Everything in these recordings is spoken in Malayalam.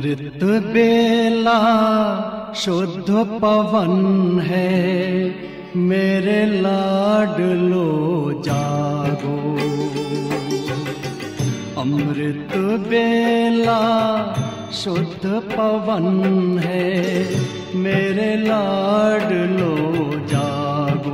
अमृत बेला शुद्ध पवन है, मेरे लाडलो जागो। अमृत बेला शुद्ध पवन है, मेरे लाडलो जागो।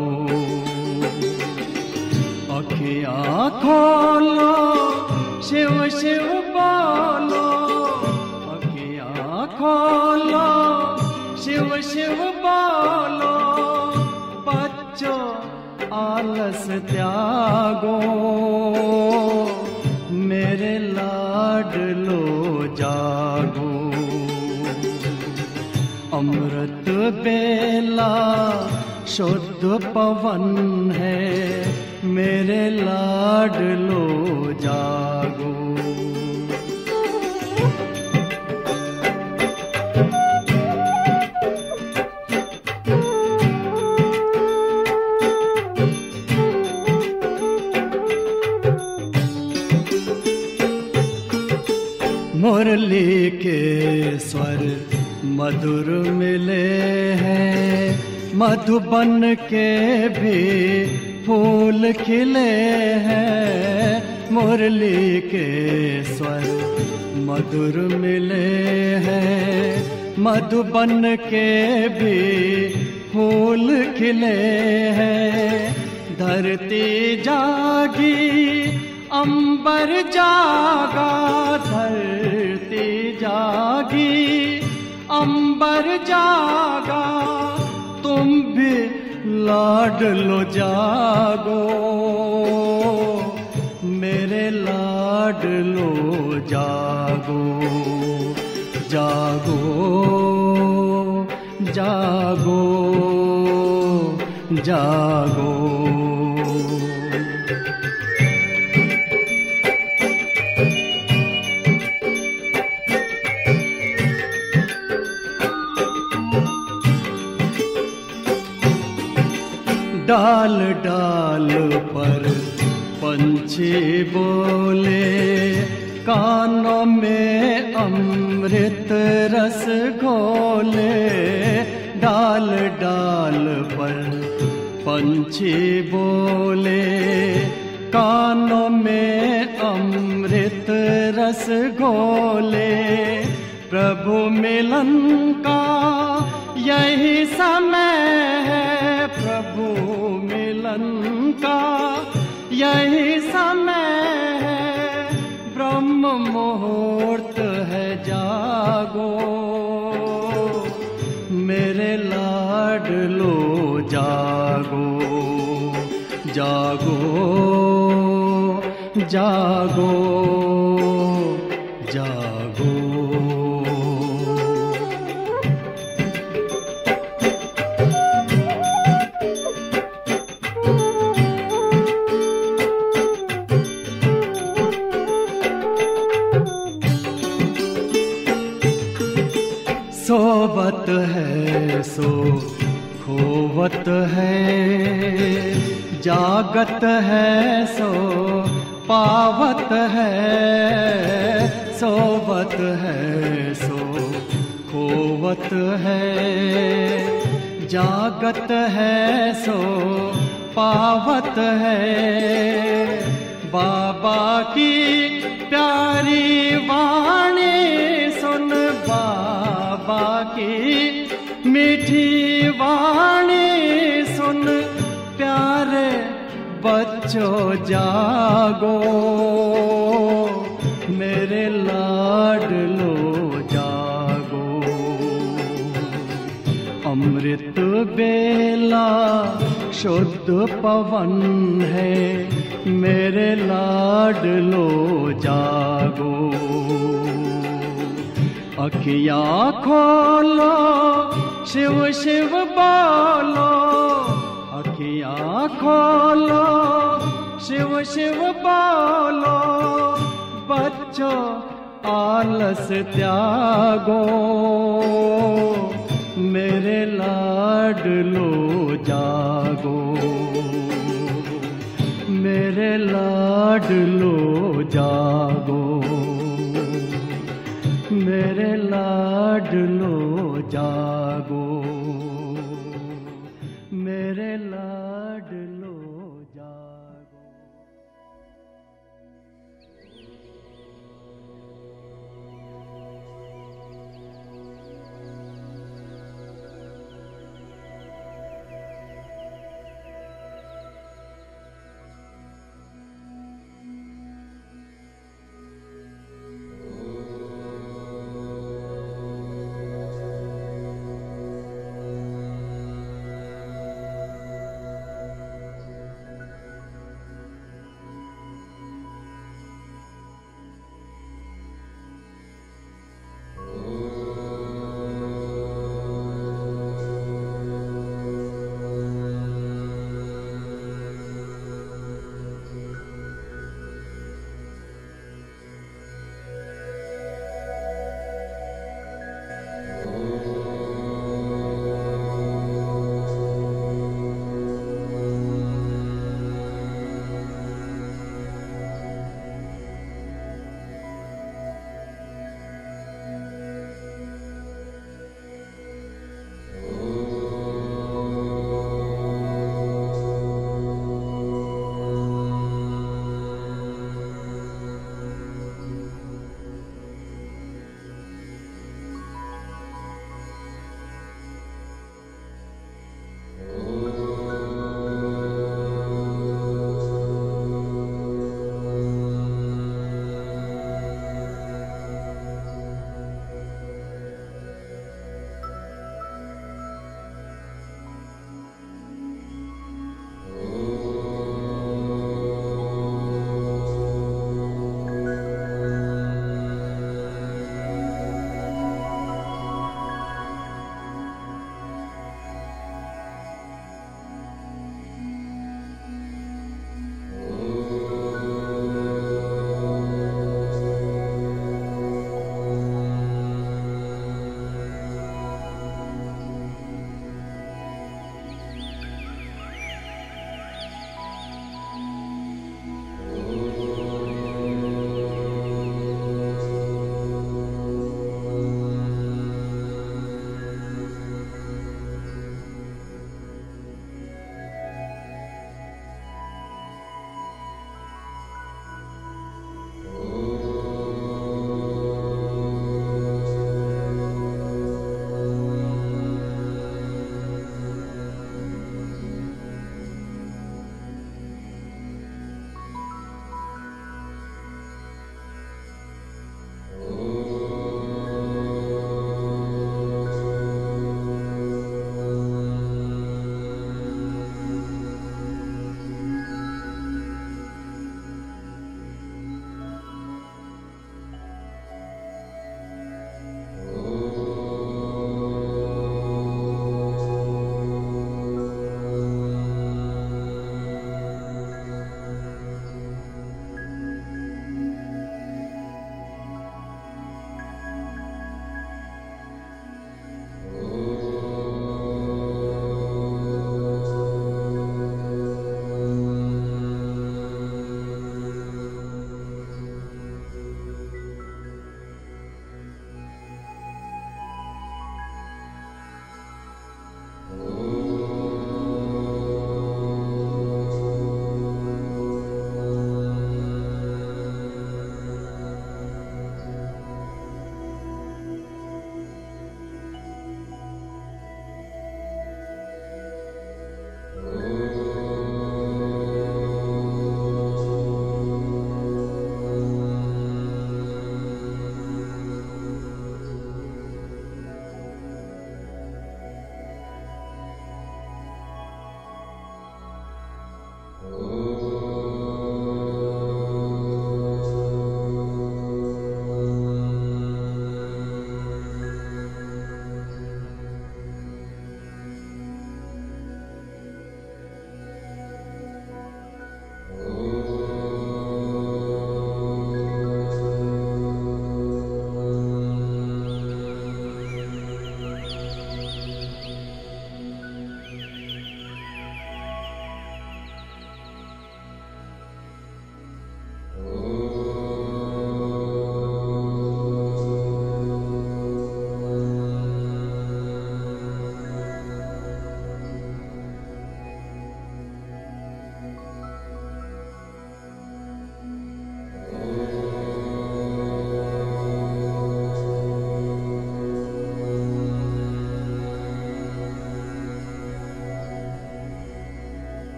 अखियाँ खोलो, शिव शिव बोलो, अखियाँ खोलो, शिव शिव बोलो। बच्चों आलस त्यागो, मेरे लाडलो जागो। अमृत बेला शुद्ध पवन है, मेरे लाडलो जागो। मुरली के स्वर मधुर मिले हैं, मधुबन के भी फूल खिले हैं। मुरली के स्वर मधुर मिले हैं, मधुबन के भी फूल खिले हैं। धरती जागी अंबर जागा, धरती जागी अंबर जागा। तुम भी लाडलो जागो, मेरे लाडलो जागो। जागो जागो जागो। डाल डाल पर पंछी बोले, कानों में अमृत रस घोले। डाल डाल पर पंछी बोले, कानों में अमृत रस घोले। प्रभु मिलन का यही समय है, प्रभु मिलन का यही समय है। ब्रह्म मुहूर्त है, जागो, मेरे लाडलो जागो। जागो जागो जागो। सोवत है सो खोवत है, जागत है सो पावत है। सोवत है सो खोवत है, जागत है सो पावत है। बाबा की प्यारी वाणी सुन, बाबा की मीठी वाणी सुन। प्यारे बच्चों जागो, मेरे लाडलो जागो। अमृत बेला शुद्ध पवन है, मेरे लाडलो जागो। अखियाँ खोलो, शिव शिव बोलो, अखियाँ खोलो, शिव शिव बोलो। बच्चों आलस त्यागो, मेरे लाडलो जागो। मेरे लाडलो जागो, मेरे लाडलो लाडलो जागो, मेरे लाडलो जागो।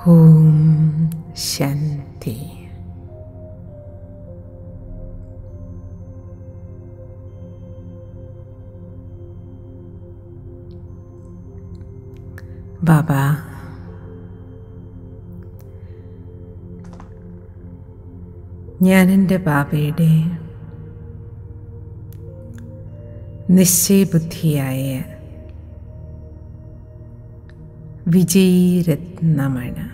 ഓം ശാന്തി. ബാബ, ഞാൻ എൻ്റെ ബാബയുടെ നിശ്ചയബുദ്ധിയായ വിജയരത്നമാണ്.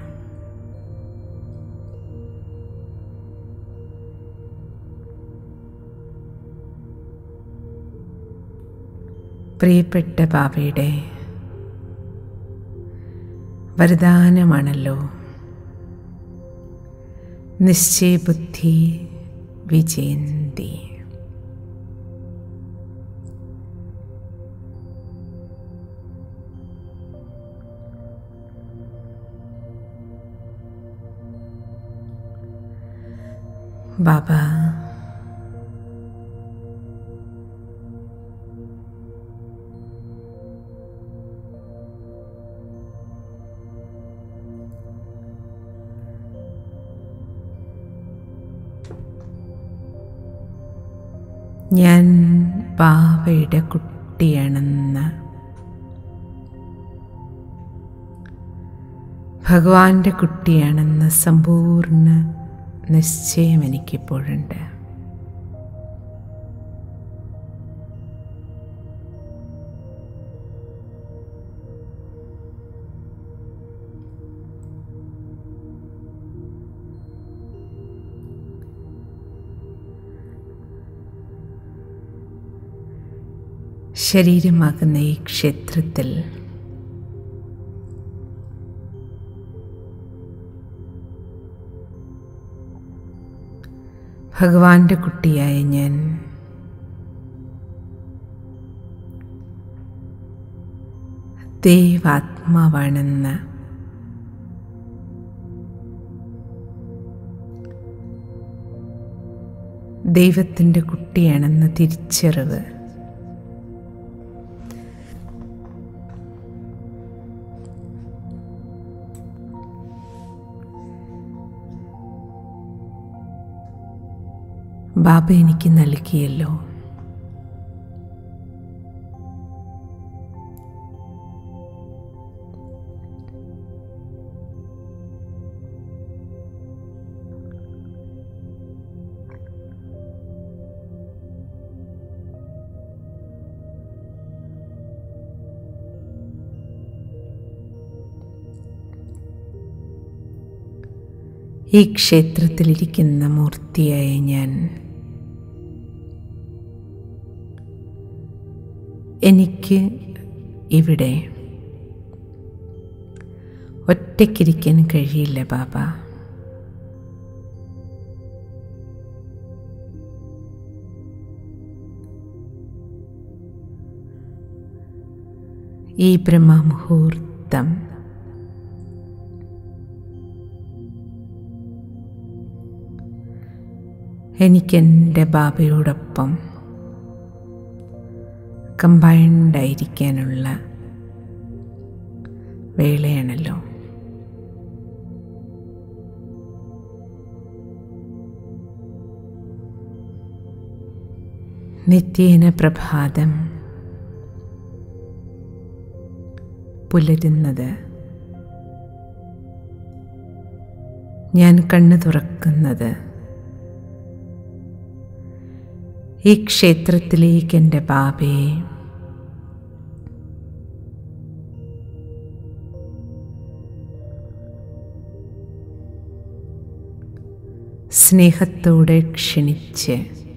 പ്രിയപ്പെട്ട ബാബയുടെ വരദാനമാണല്ലോ നിശ്ചയബുദ്ധി വിജയന്തി. ബാബ, ഞാൻ ബാബയുടെ കുട്ടിയാണെന്ന് ഭഗവാന്റെ കുട്ടിയാണെന്ന സമ്പൂർണ്ണ നിശ്ചയം എനിക്കിപ്പോഴുണ്ട്. ശരീരമാകുന്ന ഈ ക്ഷേത്രത്തിൽ ഭഗവാന്റെ കുട്ടിയായ ഞാൻ ദേവാത്മാവാണെന്ന് ദൈവത്തിൻ്റെ കുട്ടിയാണെന്ന തിരിച്ചറിവ് ബാബ എനിക്ക് നൽകിയല്ലോ. ഈ ക്ഷേത്രത്തിലിരിക്കുന്ന മൂർത്തിയായ ഞാൻ എനിക്ക് ഇവിടെ ഒറ്റയ്ക്കിരിക്കാൻ കഴിയില്ല ബാബ. ഈ ബ്രഹ്മമുഹൂർത്തം എനിക്കെൻ്റെ ബാബയോടൊപ്പം കമ്പൈൻഡായിരിക്കാനുള്ള വേളയാണല്ലോ. നിത്യേന പ്രഭാതം പുലരുന്നത്, ഞാൻ കണ്ണു തുറക്കുന്നത് ഈ ക്ഷേത്രത്തിലേക്ക് എൻ്റെ ബാബയെ സ്നേഹത്തോടെ ക്ഷണിച്ച്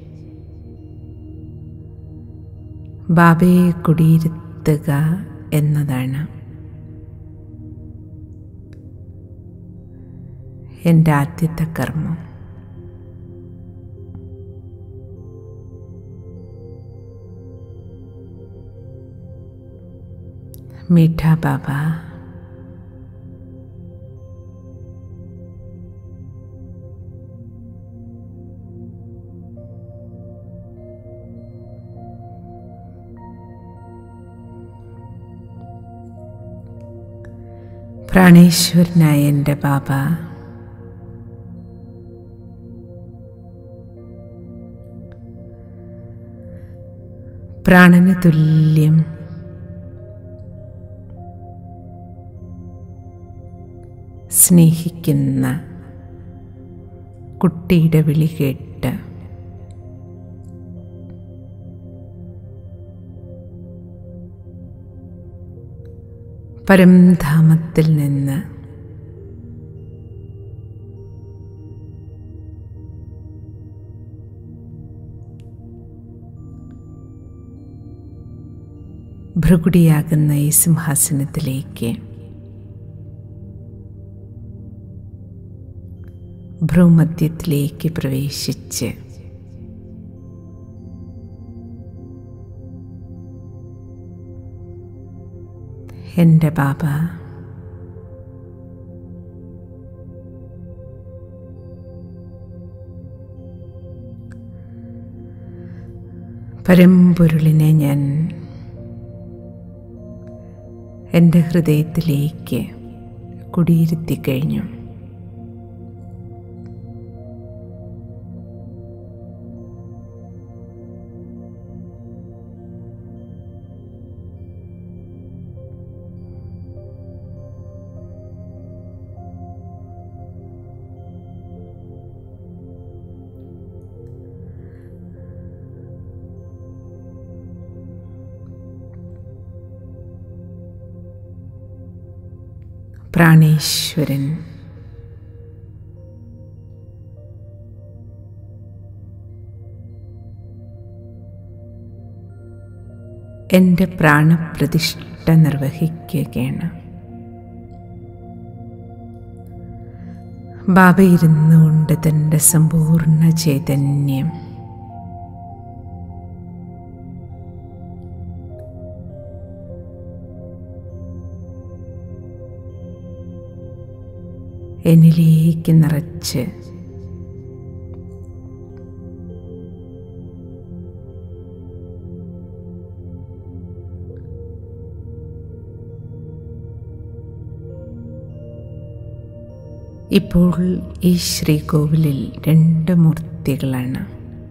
ബാബയെ കുടിയിരുത്തുക എന്നതാണ് എൻ്റെ ആദ്യത്തെ കർമ്മം. മീഠാ ബാബ, പ്രാണേശ്വരനായ എൻ്റെ ബാബ, പ്രാണന് തുല്യം സ്നേഹിക്കുന്ന കുട്ടിയുടെ വിളി കേട്ട് പരംധാമത്തിൽ നിന്ന് ഭൃഗുടിയാകുന്ന ഈ സിംഹാസനത്തിലേക്ക് ഭ്രൂമധ്യത്തിലേക്ക് പ്രവേശിച്ച് എൻ്റെ ബാബ പരമ്പൊരുളിനെ ഞാൻ എൻ്റെ ഹൃദയത്തിലേക്ക് കുടിയിരുത്തി കഴിഞ്ഞു. പ്രാണേശ്വരൻ എൻ്റെ പ്രാണപ്രതിഷ്ഠ നിർവഹിക്കുകയാണ്. ബാബ ഇരുന്നുകൊണ്ട് തൻ്റെ സമ്പൂർണ്ണ ചൈതന്യം എന്നിലേക്ക് നിറച്ച് ഇപ്പോൾ ഈ ശ്രീകോവിലിൽ 2 മൂർത്തികളാണ്.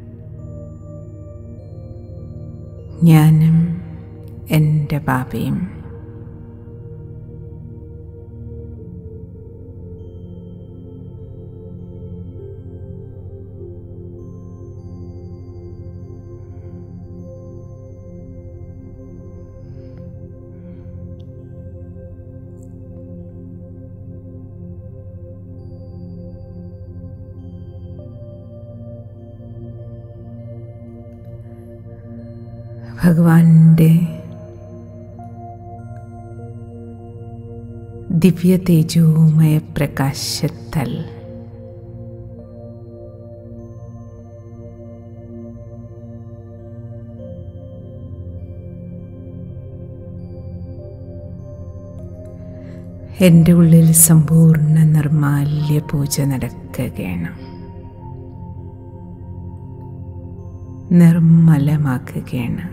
ഞാനും എൻ്റെ ബാബയും. ഭഗവാന്റെ ദിവ്യ തേജോമയ പ്രകാശത്താൽ എൻ്റെ ഉള്ളിൽ സമ്പൂർണ്ണ നിർമാല്യ പൂജ നടക്കുകയാണ്. നിർമ്മലമാക്കുകയാണ്.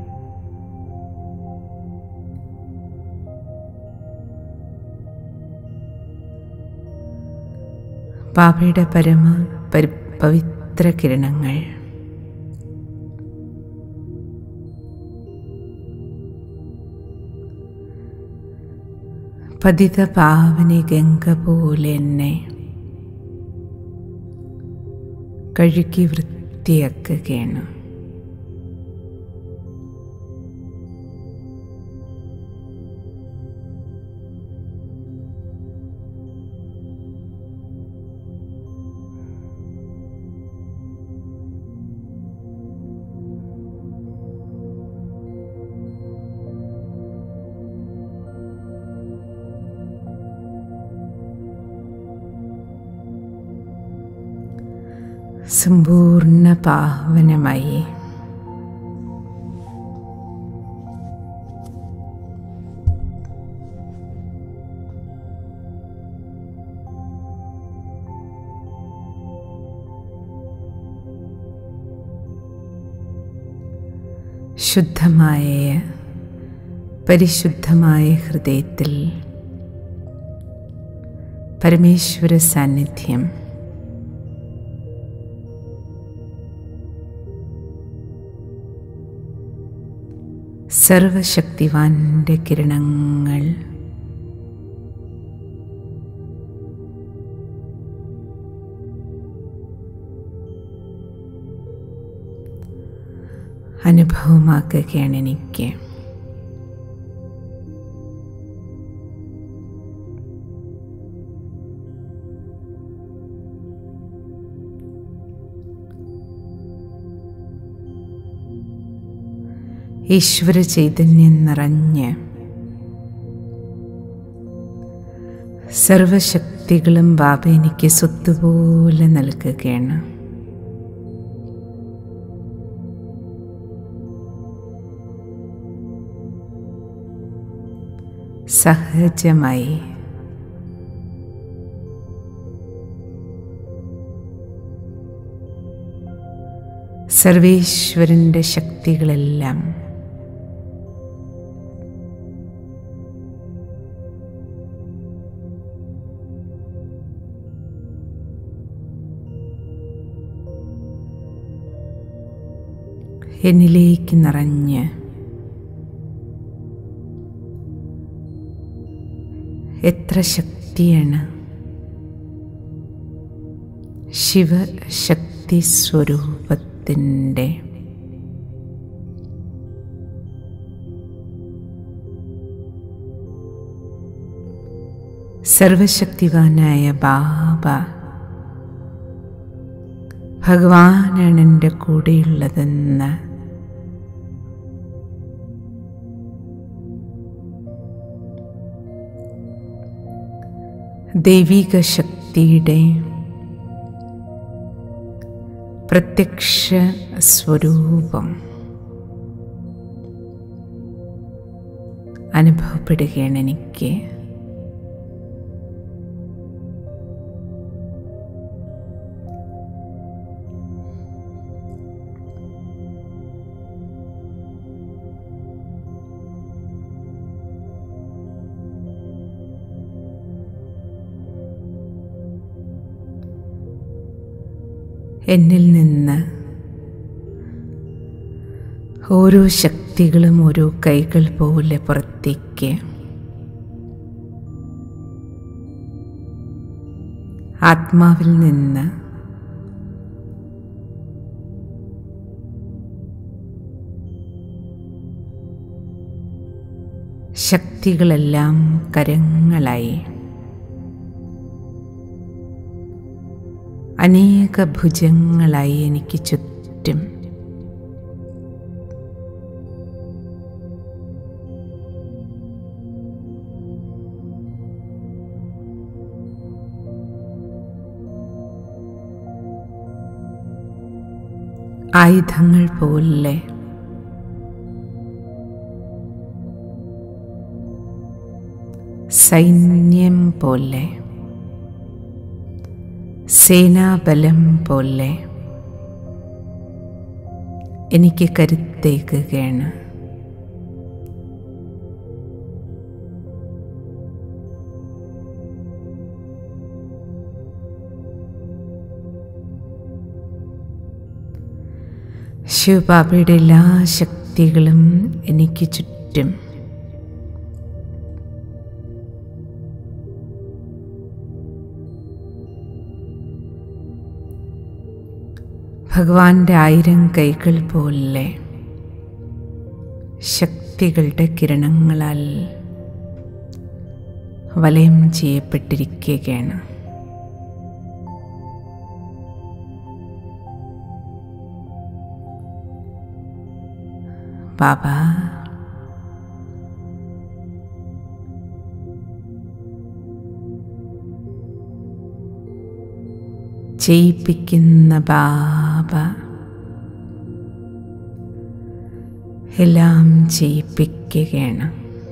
ബാബയുടെ പവിത്ര കിരണങ്ങൾ പതിത പാവനി ഗംഗ പോലെ എന്നെ കഴുകി വൃത്തിയാക്കുകയാണ്. സമ്പൂർണ്ണ പാവനമായി ശുദ്ധമായ പരിശുദ്ധമായ ഹൃദയത്തിൽ പരമേശ്വര സാന്നിധ്യം സർവശക്തിവാന്റെ കിരണങ്ങൾ അനുഭവമാക്കുകയാണ് എനിക്ക്. ഈശ്വര ചൈതന്യം നിറഞ്ഞ് സർവശക്തികളും ബാബ എനിക്ക് സ്വത്തുപോലെ നൽകുകയാണ്. സഹജമായി സർവേശ്വരൻ്റെ ശക്തികളെല്ലാം എന്നിലേക്ക് നിറഞ്ഞ് എത്ര ശക്തിയാണ്! ശിവശക്തി സ്വരൂപത്തിൻ്റെ സർവശക്തിവാനായ ബാബ ഭഗവാനാണ് എൻ്റെ കൂടെയുള്ളതെന്ന് ദൈവിക ശക്തിയുടെ പ്രത്യക്ഷ സ്വരൂപം അനുഭവപ്പെടുകയാണ് എനിക്ക്. എന്നിൽ നിന്ന് ഓരോ ശക്തികളും ഓരോ കൈകൾ പോലെ പുറത്തേക്ക് ആത്മാവിൽ നിന്ന് ശക്തികളെല്ലാം കരങ്ങളായി അനേക ഭുജങ്ങളായി എനിക്ക് ചുറ്റും ആയുധങ്ങൾ പോലെ സൈന്യം പോലെ സേനാബലം പോലെ എനിക്ക് കരുത്തേകുകയാണ്. ശിവബാബയുടെ എല്ലാ ശക്തികളും എനിക്ക് ചുറ്റും ഭഗവാന്റെ 1000 കൈകൾ പോലെ ശക്തികളുടെ കിരണങ്ങളാൽ വലയം ചെയ്യപ്പെട്ടിരിക്കുകയാണ്. ബാബ ചെയ്യിപ്പിക്കുന്ന ബാബ എല്ലാം ചെയ്യിപ്പിക്കുകയാണ്.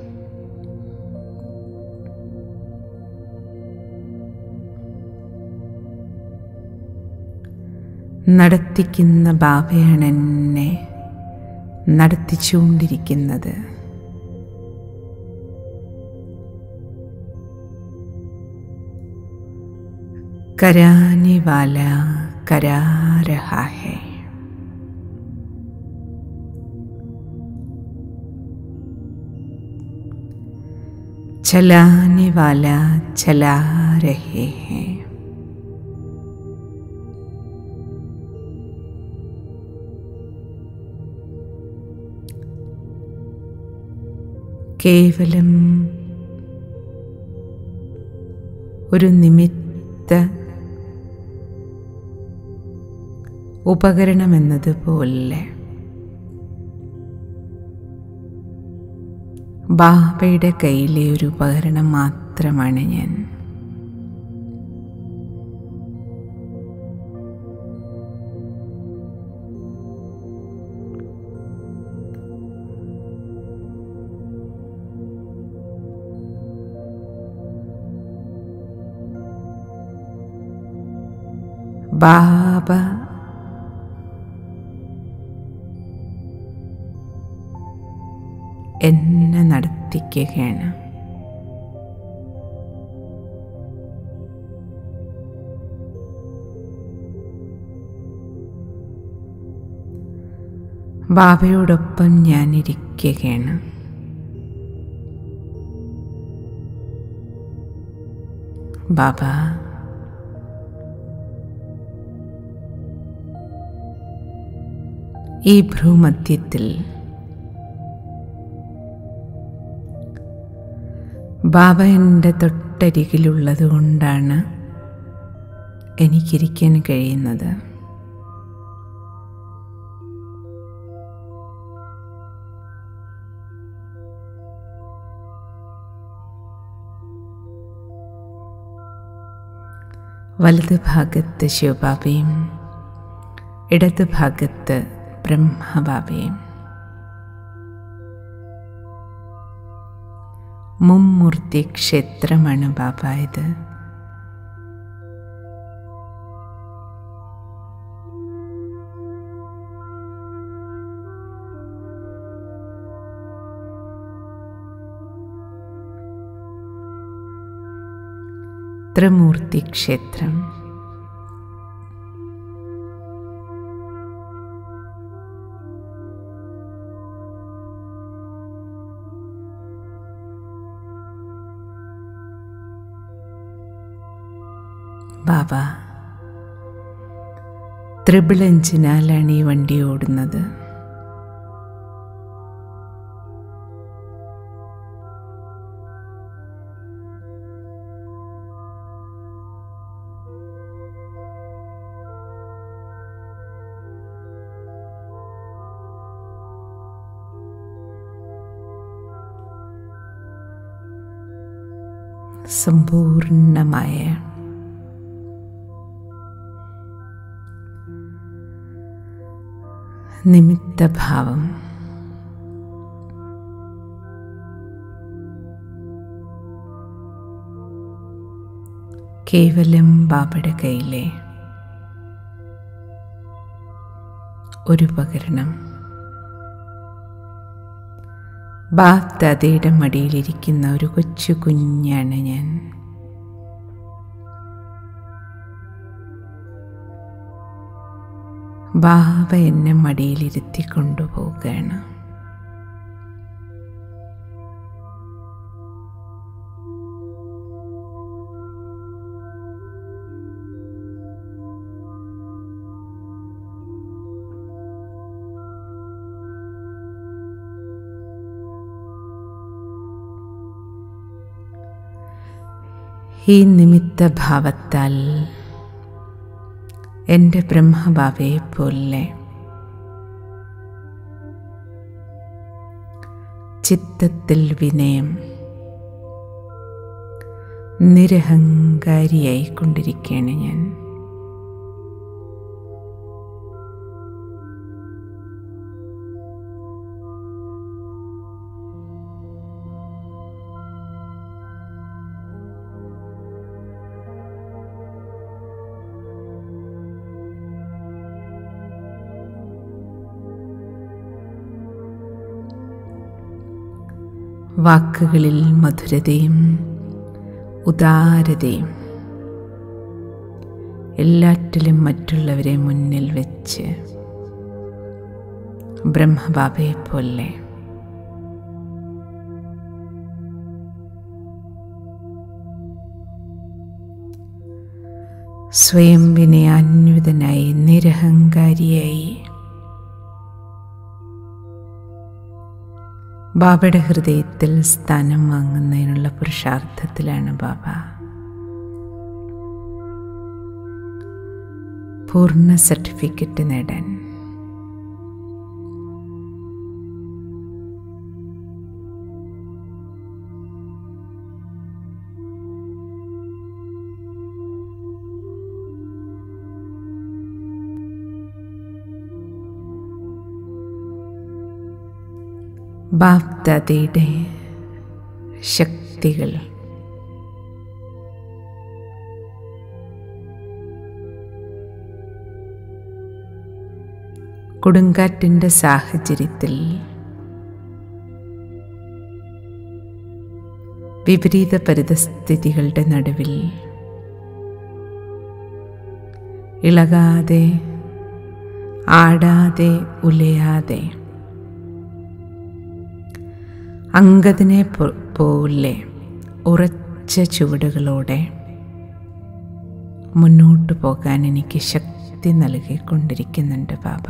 നടത്തിക്കുന്ന ബാബയാണ് എന്നെ നടത്തിച്ചുകൊണ്ടിരിക്കുന്നത്. कराने वाला करा रहा है, चलाने वाला चला रहे हैं, കേവലം ഒരു നിമിത്ത ഉപകരണമെന്നതുപോലെ ബാബയുടെ കയ്യിലെ ഒരു ഉപകരണം മാത്രമാണ് ഞാൻ. ബാബ എന്നെ നടത്തിക്കുകയാണ്. ബാബയോടൊപ്പം ഞാനിരിക്കുകയാണ്. ബാബ ഈ ഭ്രൂമധ്യത്തിൽ ബാബ എൻ്റെ തൊട്ടരികിലുള്ളത് കൊണ്ടാണ് എനിക്കിരിക്കാൻ കഴിയുന്നത്. വലത് ഭാഗത്ത് ശിവബാബയും ഇടത് ഭാഗത്ത് ബ്രഹ്മബാബയും. മുമ്മൂർത്തി ക്ഷേത്രമാണ് ബാബ ഇത്. ത്രിമൂർത്തി ക്ഷേത്രം. ബാബ ത്രിപിൾ എഞ്ചിനാലാണ് ഈ വണ്ടി ഓടുന്നത്. സമ്പൂർണമായ നിമിത്തഭാവം. കേവലം ബാബയുടെ കയ്യിലെ ഒരു ഉപകരണം. ബാബ് ദാദയുടെ മടിയിലിരിക്കുന്ന ഒരു കൊച്ചു കുഞ്ഞാണ് ഞാൻ. ബാബ എന്നെ മടിയിലിരുത്തി കൊണ്ടുപോവുകയാണ്. ഈ നിമിത്തഭാവത്താൽ എൻ്റെ ബ്രഹ്മബാബയെ പോലെ ചിത്തത്തിൽ വിനയം, നിരഹങ്കാരിയായിക്കൊണ്ടിരിക്കുകയാണ് ഞാൻ. വാക്കുകളിൽ മധുരതയും ഉദാരതയും, എല്ലാറ്റിലും മറ്റുള്ളവരെ മുന്നിൽ വെച്ച് ബ്രഹ്മബാബയെ പോലെ സ്വയം വിനയാന്വിതനായി നിരഹങ്കാരിയായി ബാബയുടെ ഹൃദയത്തിൽ സ്ഥാനം വാങ്ങുന്നതിനുള്ള പുരുഷാർത്ഥത്തിലാണ് ബാബ. പൂർണ്ണ സർട്ടിഫിക്കറ്റ് നേടാൻ ബാപ്ദാദയുടെ ശക്തികൾ കൊടുങ്കാറ്റിൻ്റെ സാഹചര്യത്തിൽ വിപരീത പരിതസ്ഥിതികളുടെ നടുവിൽ ഇളകാതെ ആടാതെ ഉലയാതെ അങ്കദിനെ പോലെ ഉറച്ച ചുവടുകളോടെ മുന്നോട്ട് പോകാൻ എനിക്ക് ശക്തി നൽകിക്കൊണ്ടിരിക്കുന്നുണ്ട് ബാബ.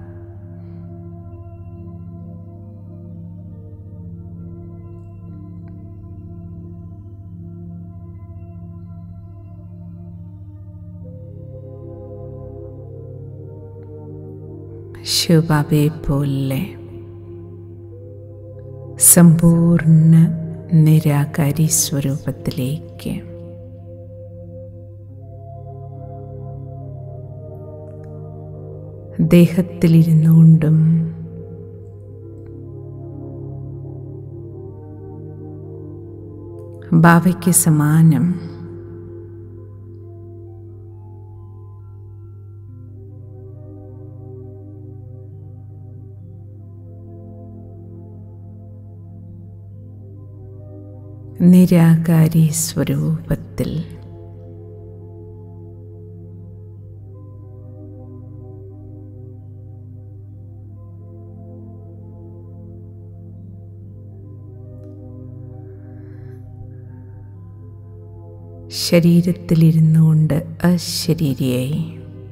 ശിവബാബയെ പോലെ സമ്പൂർണ്ണ നിരാകാരി സ്വരൂപത്തിലേക്ക് ദേഹത്തിലിരുന്നുകൊണ്ടും ബാബയ്ക്ക് സമാനം നിരാകാരി സ്വരൂപത്തിൽ ശരീരത്തിലിരുന്നുകൊണ്ട് അശരീരിയായി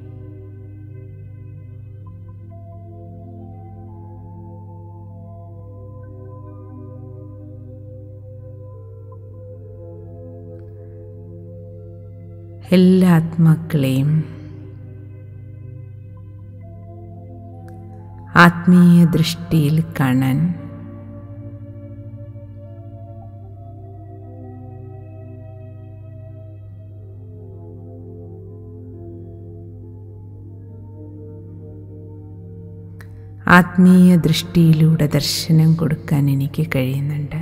എല്ലാ ആത്മാക്കളെയും ആത്മീയ ദൃഷ്ടിയിൽ കാണാൻ ആത്മീയ ദൃഷ്ടിയിലൂടെ ദർശനം കൊടുക്കാൻ എനിക്ക് കഴിയുന്നുണ്ട്.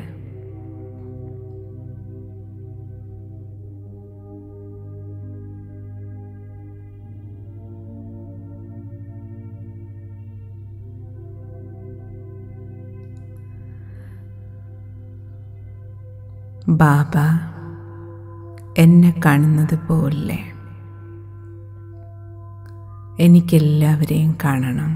ബാബ എന്നെ കാണുന്നത് പോലെ എനിക്കെല്ലാവരെയും കാണണം.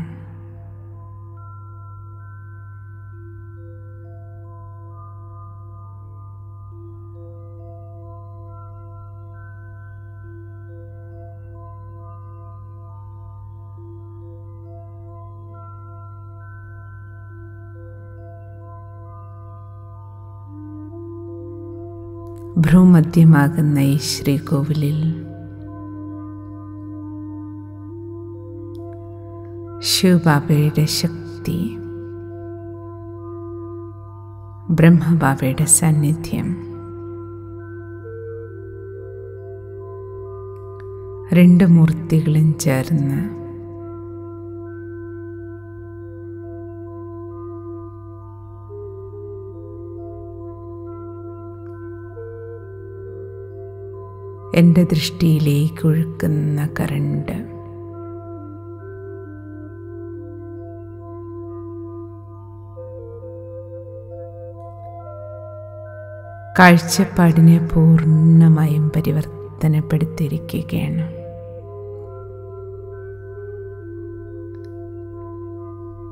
ഭ്രൂമധ്യമാകുന്ന ഈ ശ്രീകോവിലിൽ ശിവബാബയുടെ ശക്തി, ബ്രഹ്മബാബയുടെ സാന്നിധ്യം, രണ്ട് മൂർത്തികളും ചേർന്ന് എൻ്റെ ദൃഷ്ടിയിലേക്ക് ഒഴുക്കുന്ന കറണ്ട് കാഴ്ചപ്പാടിനെ പൂർണ്ണമായും പരിവർത്തനപ്പെടുത്തിയിരിക്കുകയാണ്.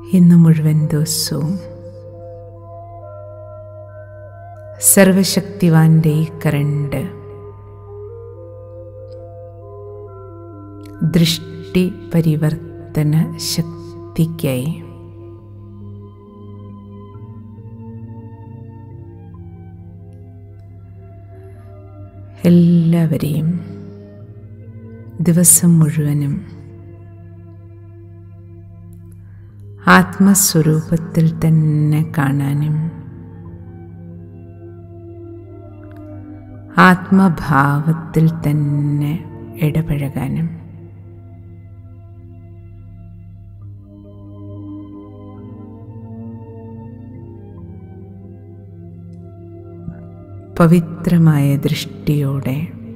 ഇന്ന് മുഴുവൻ ദിവസവും സർവശക്തിവാന്റെ ഈ കരണ്ട് ദൃഷ്ടി പരിവർത്തന ശക്തിക്കായി എല്ലാവരെയും ദിവസം മുഴുവനും ആത്മസ്വരൂപത്തിൽ തന്നെ കാണാനും ആത്മഭാവത്തിൽ തന്നെ ഇടപഴകാനും പവിത്രമായ ദൃഷ്ടിയോടെ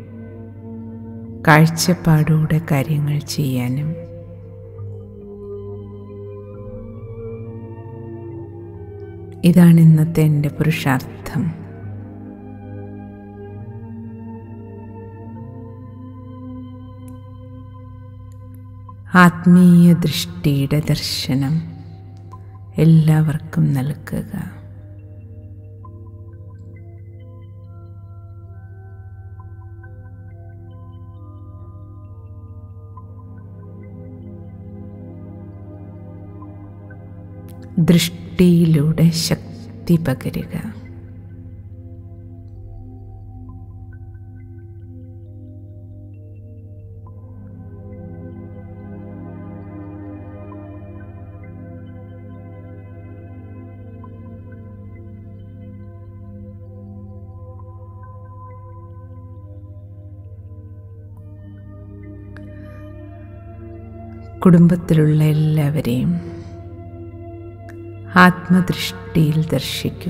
കാഴ്ചപ്പാടോടെ കാര്യങ്ങൾ ചെയ്യാനും ഇതാണ് ഇന്നത്തെ എൻ്റെ പുരുഷാർത്ഥം. ആത്മീയ ദൃഷ്ടിയുടെ ദർശനം എല്ലാവർക്കും നൽകുക. ദൃഷ്ടിയിലൂടെ ശക്തി പകരുക. കുടുംബത്തിലുള്ള എല്ലാവരെയും ആത്മദൃഷ്ടിയിൽ ദർശിക്കൂ.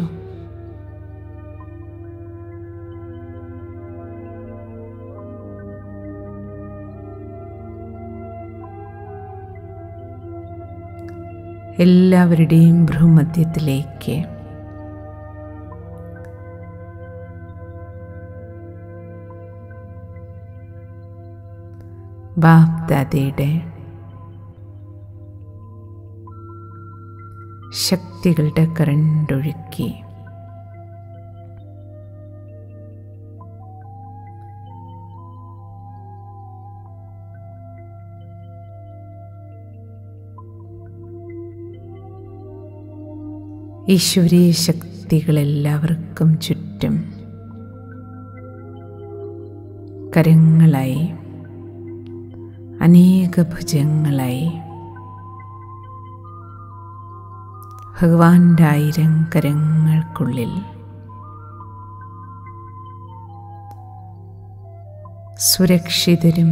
എല്ലാവരുടെയും ഭ്രൂമധ്യത്തിലേക്ക് ബാപ്ദാദയുടെ ശക്തികളുടെ കരണ്ടൊഴുക്കി ഈശ്വരീയ ശക്തികളെല്ലാവർക്കും ചുറ്റും കരങ്ങളായി, അനേക ഭുജങ്ങളായി ഭഗവാന്റെ 1000 കരങ്ങൾക്കുള്ളിൽ സുരക്ഷിതരും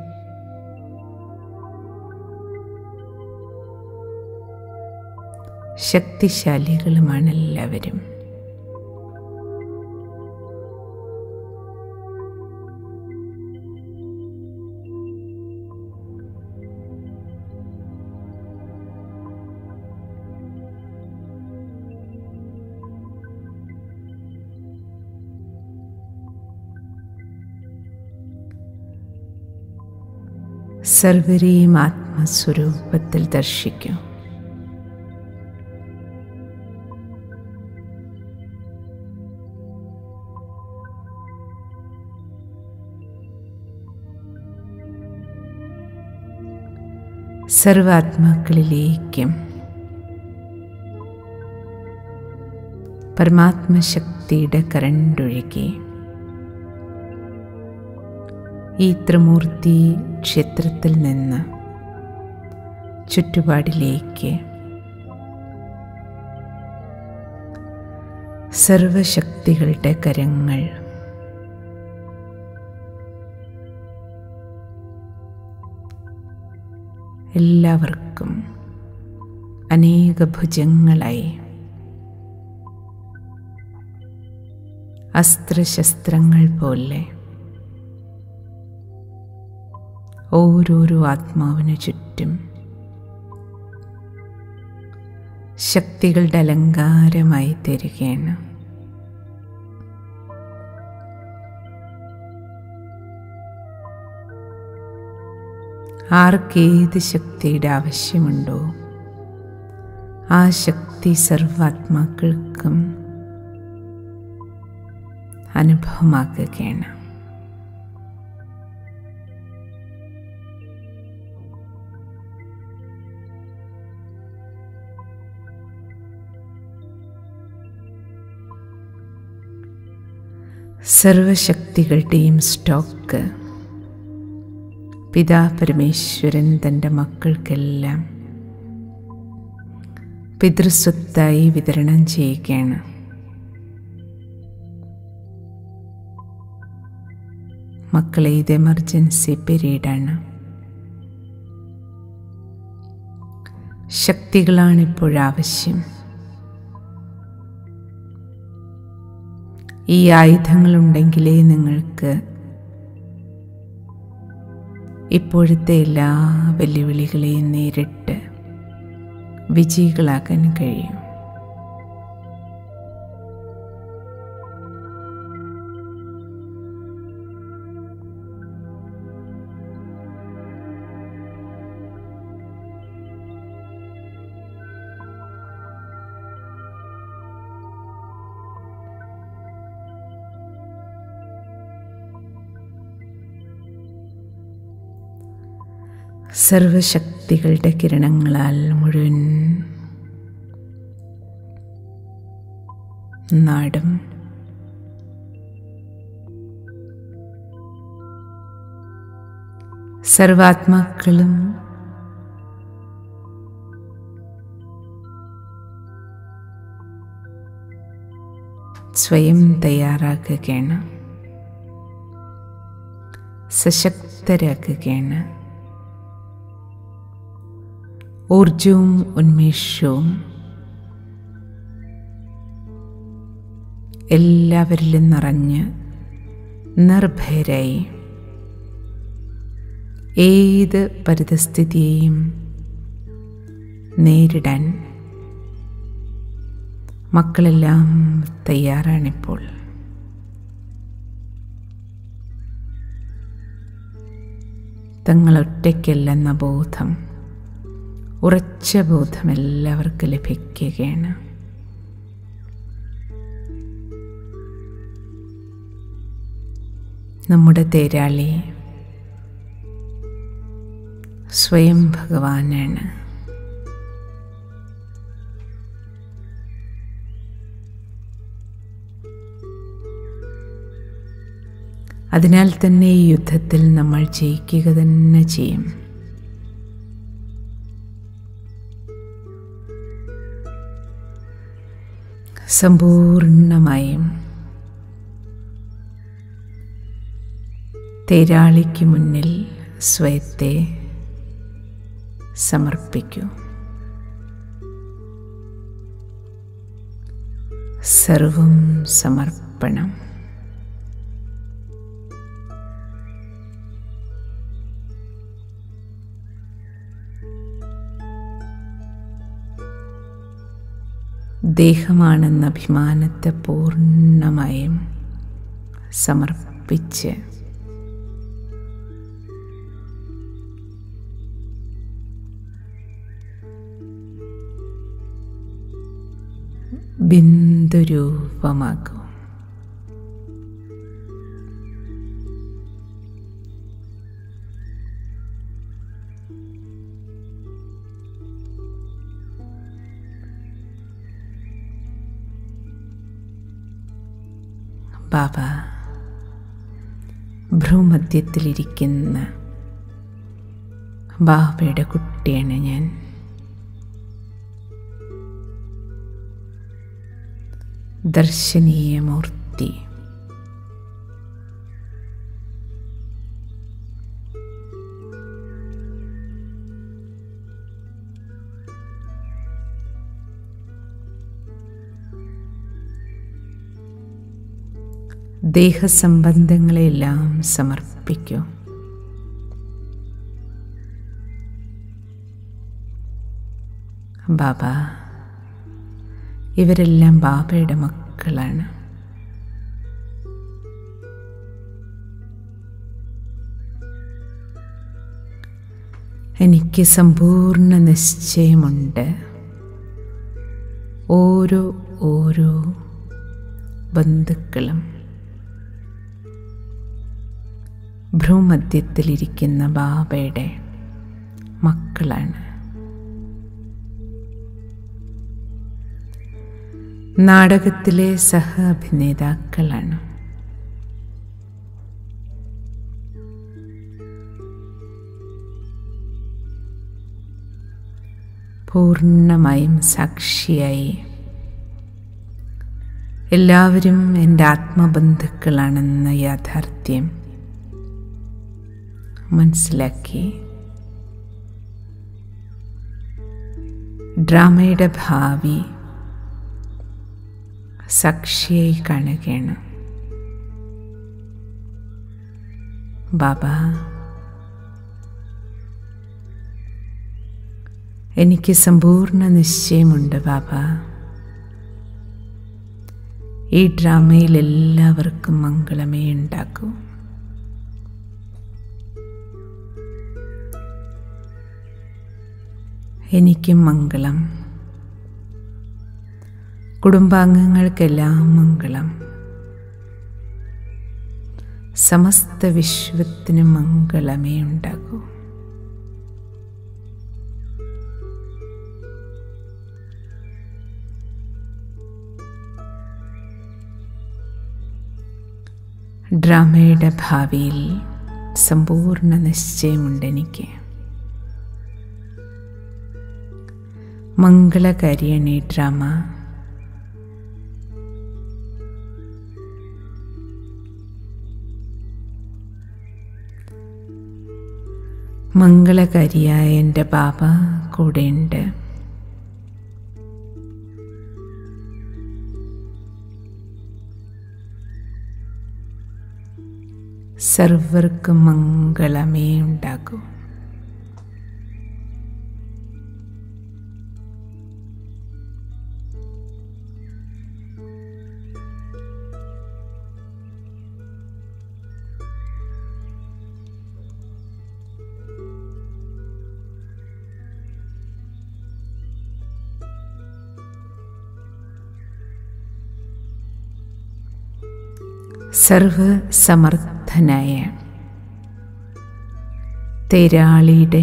ശക്തിശാലികളുമാണ് എല്ലാവരും. സർവരെയും ആത്മസ്വരൂപത്തിൽ ദർശിക്കൂ. സർവാത്മാക്കളിലേക്കും പരമാത്മശക്തിയുടെ കരണ്ടൊഴുകി ഈ ത്രിമൂർത്തി ക്ഷേത്രത്തിൽ നിന്ന് ചുറ്റുപാടിലേക്ക് സർവശക്തികളുടെ കരങ്ങൾ എല്ലാവർക്കും അനേക ഭുജങ്ങളായി അസ്ത്രശസ്ത്രങ്ങൾ പോലെ ഓരോരോ ആത്മാവിനു ചുറ്റും ശക്തികളുടെ അലങ്കാരമായി തരികയാണ്. ആർക്കേത് ശക്തിയുടെ ആവശ്യമുണ്ടോ ആ ശക്തി സർവാത്മാക്കൾക്കും അനുഭവമാക്കുകയാണ്. സർവശക്തികളുടെയും സ്റ്റോക്ക് പിതാ പരമേശ്വരൻ തൻ്റെ മക്കൾക്കെല്ലാം പിതൃസ്വത്തായി വിതരണം ചെയ്യുകയാണ്. മക്കളെ, ഇത് എമർജൻസി പീരീഡാണ്. ശക്തികളാണിപ്പോഴാവശ്യം. ഈ ആയുധങ്ങളുണ്ടെങ്കിലേ നിങ്ങൾക്ക് ഇപ്പോഴത്തെ എല്ലാ വെല്ലുവിളികളെയും നേരിട്ട് വിജയികളാക്കാൻ കഴിയും. സർവശക്തികളുടെ കിരണങ്ങളാൽ മുഴുവൻ നാടും സർവാത്മാക്കളും സ്വയം തയ്യാറാക്കുകയാണ്, സശക്തരാക്കുകയാണ്. ഊർജവും ഉന്മേഷവും എല്ലാവരിലും നിറഞ്ഞ് നിർഭയരായി ഏത് പരിതസ്ഥിതിയെയും നേരിടാൻ മക്കളെല്ലാം തയ്യാറാണിപ്പോൾ. തങ്ങളൊറ്റയ്ക്കല്ലെന്ന ബോധം, ഉറച്ച ബോധം എല്ലാവർക്കും ലഭിക്കുകയാണ്. നമ്മുടെ തേരാളി സ്വയം ഭഗവാനാണ്. അതിനാൽ തന്നെ ഈ യുദ്ധത്തിൽ നമ്മൾ ജയിക്കുക തന്നെ ചെയ്യും. സമ്പൂർണമായും തേരാളിക്ക് മുന്നിൽ സ്വയത്തെ സമർപ്പിക്കൂ. സർവം സമർപ്പണം. ദേഹമാണെന്ന അഭിമാനത്തെ പൂർണ്ണമായും സമർപ്പിച്ച് ബിന്ദുരൂപമാകൂ. ബാബ ഭ്രൂമധ്യത്തിലിരിക്കുന്ന ബാബയുടെ കുട്ടിയാണ് ഞാൻ. ദർശനീയ മൂർത്തി. ദേഹസംബന്ധങ്ങളെല്ലാം സമർപ്പിക്കൂ. ബാബ, ഇവരെല്ലാം ബാബയുടെ മക്കളാണ്. എനിക്ക് സമ്പൂർണ്ണ നിശ്ചയമുണ്ട്. ഓരോ ബന്ധുക്കളും ഭ്രൂമധ്യത്തിലിരിക്കുന്ന ബാബയുടെ മക്കളാണ്. നാടകത്തിലെ സഹ അഭിനേതാക്കളാണ്. പൂർണ്ണമായും സാക്ഷിയായി എല്ലാവരും എൻ്റെ ആത്മബന്ധുക്കളാണെന്ന യാഥാർത്ഥ്യം മനസ്സിലാക്കി ഡ്രാമയുടെ ഭാവി സാക്ഷിയായി കാണുകയാണ്. ബാബ, എനിക്ക് സമ്പൂർണ്ണ നിശ്ചയമുണ്ട് ബാബ, ഈ ഡ്രാമയിൽ എല്ലാവർക്കും മംഗളമേ ഉണ്ടാക്കൂ. എനിക്കും മംഗളം, കുടുംബാംഗങ്ങൾക്കെല്ലാം മംഗളം, സമസ്ത വിശ്വത്തിന് മംഗളമേ ഉണ്ടാകൂ. ഡ്രാമയുടെ ഭാവിയിൽ സമ്പൂർണ്ണ നിശ്ചയമുണ്ട് എനിക്ക്. മംഗളകാരിയാണ് ഈ ഡ്രാമ. മംഗളകാരിയായ എൻ്റെ ബാബ കൂടെയുണ്ട്. സർവർക്കും മംഗളമേ ഉണ്ടാകൂ. സർവസമർത്ഥനായ തേരാളിയുടെ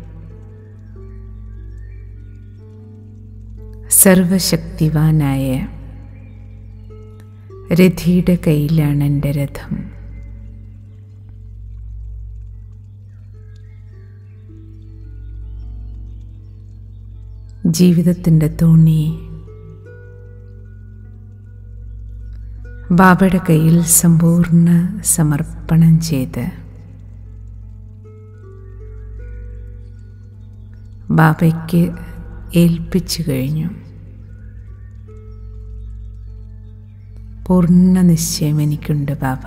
സർവശക്തിവാനായ രഥിയുടെ കയ്യിലാണ് എൻ്റെ രഥം. ജീവിതത്തിൻ്റെ തോണി ബാബയുടെ കയ്യിൽ സമ്പൂർണ്ണ സമർപ്പണം ചെയ്ത് ബാബയ്ക്ക് ഏൽപ്പിച്ചു കഴിഞ്ഞു. പൂർണ്ണ നിശ്ചയം എനിക്കുണ്ട് ബാബ.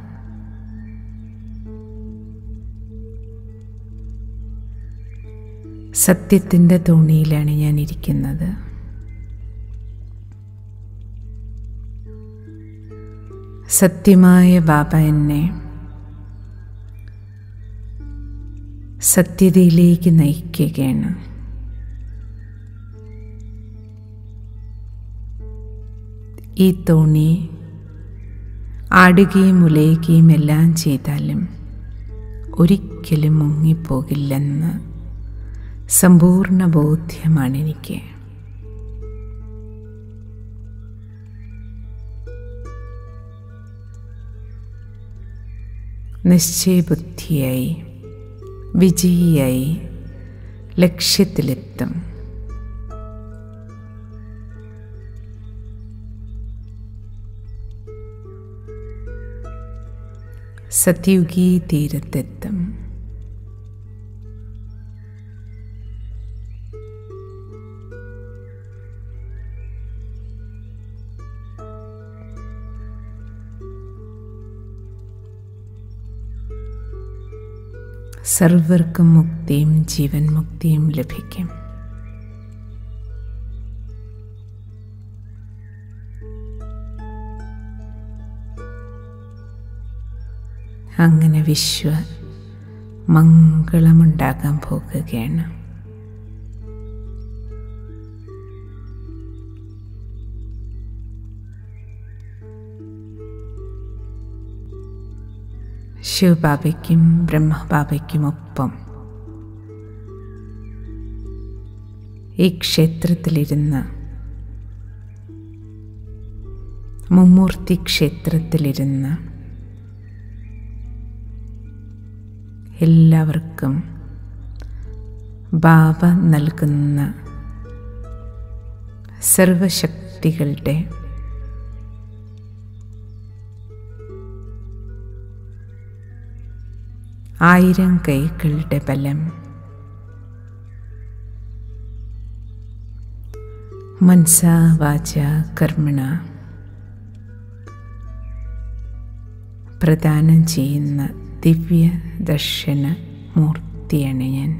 സത്യത്തിൻ്റെ തോണിയിലാണ് ഞാൻ ഇരിക്കുന്നത്. സത്യമായ ബാബ എന്നെ സത്യതയിലേക്ക് നയിക്കുകയാണ്. ഈ തോണി ആടുകയും ഉലയുകയും എല്ലാം ചെയ്താലും ഒരിക്കലും മുങ്ങിപ്പോകില്ലെന്ന് സമ്പൂർണ്ണ ബോധ്യമാണെനിക്ക്. നിശ്ചയബുദ്ധിയായി വിജയിയായി ലക്ഷ്യത്തിലെത്തും. സത്യുഗീ തീരത്തെത്തും. സർവർക്കും മുക്തിയും ജീവൻ മുക്തിയും ലഭിക്കും. അങ്ങനെ വിശ്വ മംഗളമുണ്ടാകാൻ പോകുകയാണ്. ശിവബാബയ്ക്കും ബ്രഹ്മബാബയ്ക്കുമൊപ്പം ഈ ക്ഷേത്രത്തിലിരുന്ന്, മുമ്മൂർത്തി ക്ഷേത്രത്തിലിരുന്ന് എല്ലാവർക്കും ബാബ നൽകുന്ന സർവശക്തികളുടെ ആയിരം കൈകളുടെ ബലം മനസാ വാച കർമ്മണ പ്രദാനം ചെയ്യുന്ന ദിവ്യ ദർശന മൂർത്തിയാണ് ഞാൻ.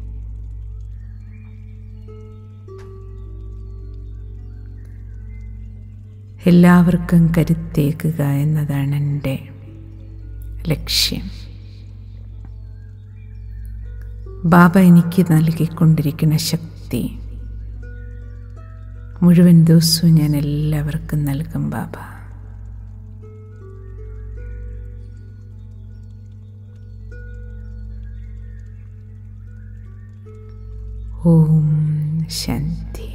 എല്ലാവർക്കും കരുത്തേകുക എന്നതാണ് എൻ്റെ ലക്ഷ്യം. ബാബ എനിക്ക് നൽകിക്കൊണ്ടിരിക്കുന്ന ശക്തി മുഴുവൻ ദിവസവും ഞാൻ എല്ലാവർക്കും നൽകും. ബാബ ഓം ശാന്തി.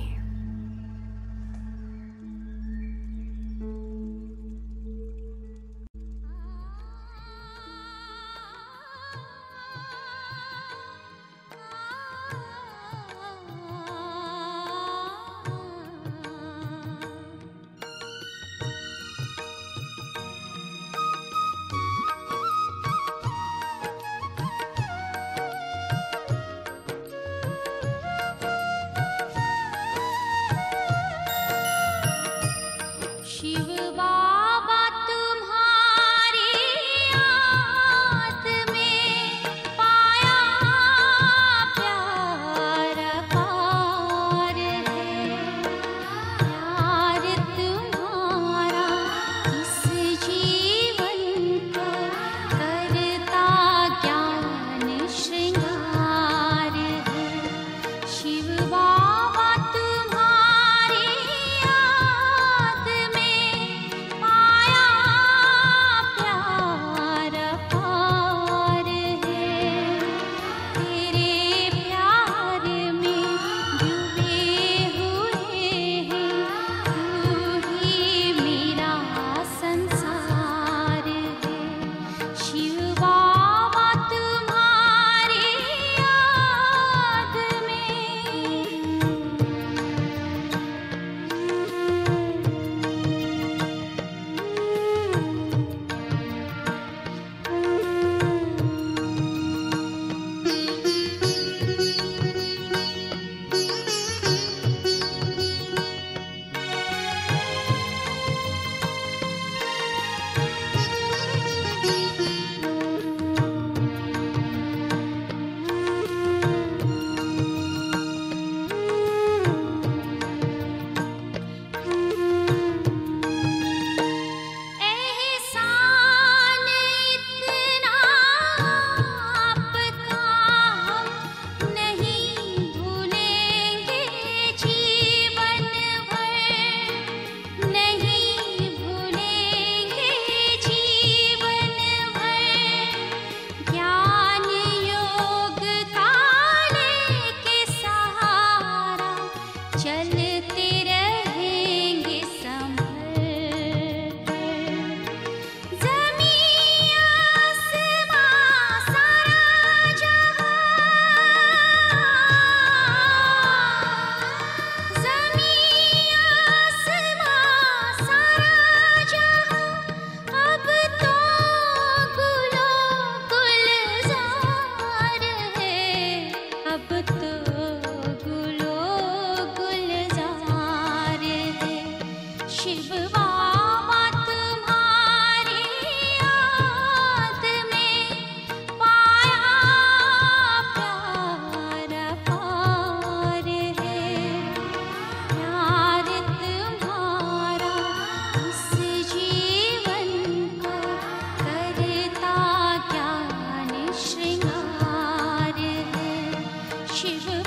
शिव